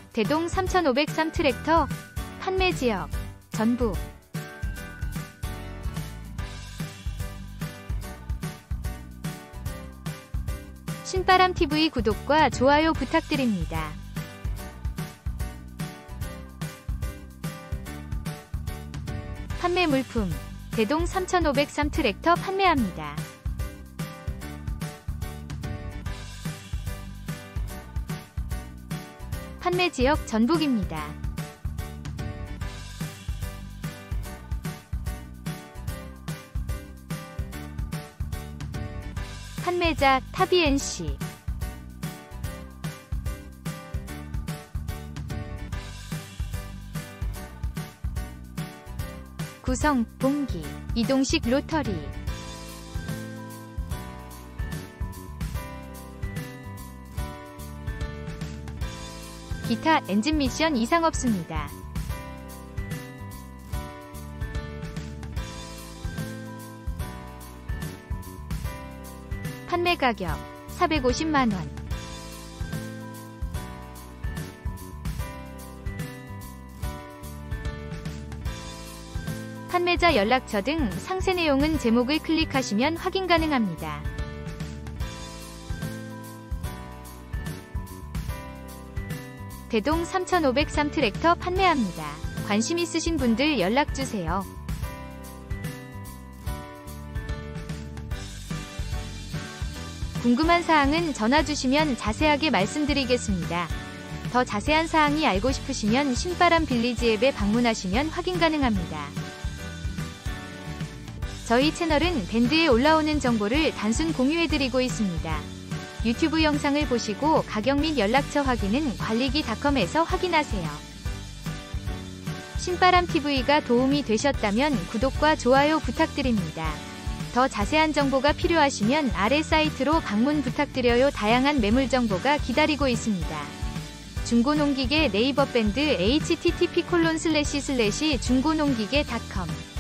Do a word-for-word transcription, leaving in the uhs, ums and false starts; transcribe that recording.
대동 삼천오백삼 트랙터 판매 지역 전북. 신바람티비 구독과 좋아요 부탁드립니다. 판매 물품 대동 삼천오백삼 트랙터 판매합니다. 판매 지역 전북입니다. 판매자 타비엔씨. 구성 봉기 이동식 로터리. 기타 엔진 미션 이상 없습니다. 판매 가격 사백오십만 원. 판매자 연락처 등 상세 내용은 제목을 클릭하시면 확인 가능합니다. 대동 삼천오백삼 트랙터 판매합니다. 관심 있으신 분들 연락주세요. 궁금한 사항은 전화주시면 자세하게 말씀드리겠습니다. 더 자세한 사항이 알고 싶으시면 신바람 빌리지 앱에 방문하시면 확인 가능합니다. 저희 채널은 밴드에 올라오는 정보를 단순 공유해드리고 있습니다. 유튜브 영상을 보시고 가격 및 연락처 확인은 관리기닷컴에서 확인하세요. 신바람티비가 도움이 되셨다면 구독과 좋아요 부탁드립니다. 더 자세한 정보가 필요하시면 아래 사이트로 방문 부탁드려요. 다양한 매물 정보가 기다리고 있습니다. 중고농기계 네이버 밴드 에이치티티피 콜론 슬래시 슬래시 중고농기계 닷컴